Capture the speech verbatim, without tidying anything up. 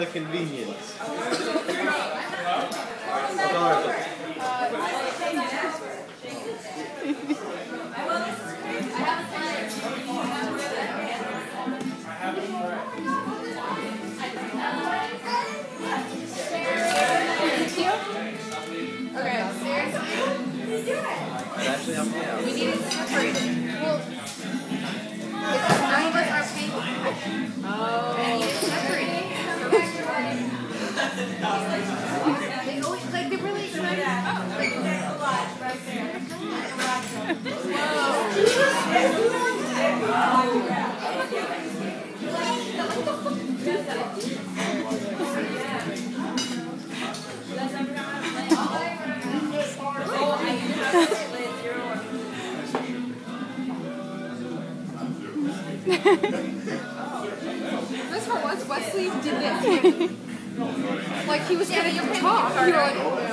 the convenience. Actually, I'm yeah. We need it separated. Well, because none of us are paying. Oh. We need it separated. They always, like, they're really excited. Oh, like, there's a lot right there. This for once, Wesley did this. Like he was getting him talk. You were like,